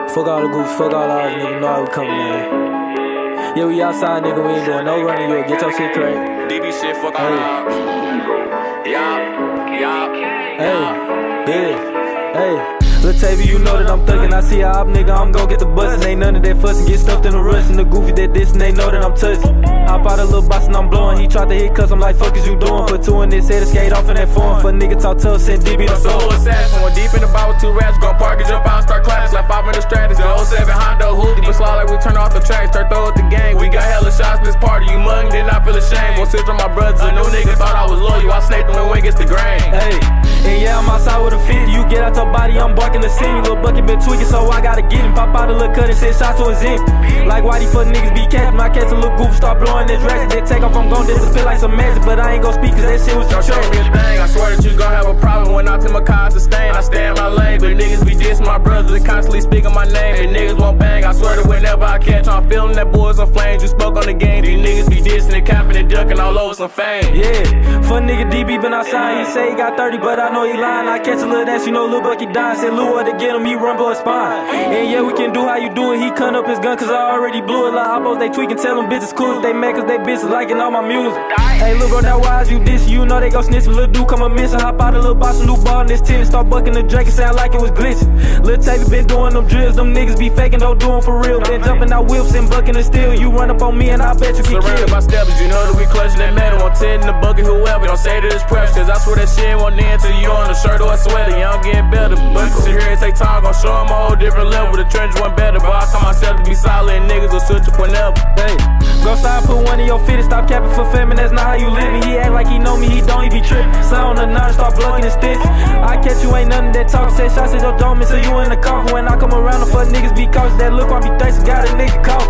Fuck all the goofs, fuck all the odds, nigga. Know how we coming, man. Yeah, we outside, nigga. We ain't doing no running. You get your shit correct. DB shit, fuck all the odds. Hey. Lil' Tavy, you know that I'm thuggin'. I see a op, nigga, I'm gon' get the bustin'. Ain't none of that fussin', get stuffed in the rush. And the goofy that dissin', they know that I'm touchin'. Hop out a little box and I'm blowin'. He tried to hit cuz I'm like, fuck is you doin'? Put two in his head and skate off in that form. For nigga talk tough, send DB to solo assassin. Went deep in the bar with two rats. Gon' park and jump out and start clapping. Like 5 minute strategy. 07 Honda hoodie, but slide like we turn off the tracks. Start throw at the gang. We got hella shots this party. You muggin', did not feel ashamed. Won't sit on my brothers. A new nigga thought I was loyal. I snaked him when we gets the grain. Hey, and yeah, I'm outside with a 50. You get out your body, I'm barking the city. Lil' bucket been tweaking, so I gotta get him. Pop out a little cut and send shots to his in. Like why these fuck niggas be catching? I catch a little goof, start blowing this ratchet. Then take off, I'm gon' disappear like some magic. But I ain't gon' speak cause that shit was some trash. Show me a thing, I swear that you gon' have a problem. When I tell my cars to sustain, I stay in my lane. But niggas be dissing my brothers and constantly speaking my name. And niggas won't bang, I swear that whenever I catch on, I'm feeling that boys on flames. You spoke on the game, these niggas be dissing and capping and ducking all over some fame. Yeah, fuck nigga DB been outside, he say he got 30, but I know he lying. I catch a little dance, you know Lil Bucky dying. Said Lil to get him, he run blow his spine. And yeah, we can do how you do it. He cut up his gun cause I already blew it. Like oppos, they tweaking, tell them bitches cool. They mad cause they bitches liking all my music. Hey, look bro, that wise you diss. You know they go snitching. Lil' dude come a missing. Hop out a little box, a new ball in this tin. Start bucking the Drake, it sound like it was glitching. Lil' Tavy been doing them drills. Them niggas be faking, don't do them for real. Been jumping out whips and bucking the steel. You run up on me and I bet you get surrounded killed. by steppers, you know that we clutching that metal. On 10 in the bucket, whoever. Don't say that it's pressure, cause I swear that shit won't end till you on a shirt or a sweater. You don't get better, but sit here and take time. Gon' show them a whole different level. The trench one better, but I tell myself to be solid and niggas will switch up whenever. Hey, go side, put one in your fit and stop capping for famine. That's not how you living. He act like he know me, he don't, he be trippin'. Sound on the 9, start blocking and stitch. I catch you, ain't nothing that talk. Say shots at your dome until you in the coffin. When I come around, the fuck niggas be cautious. That look, I be thirsty, got a nigga cough.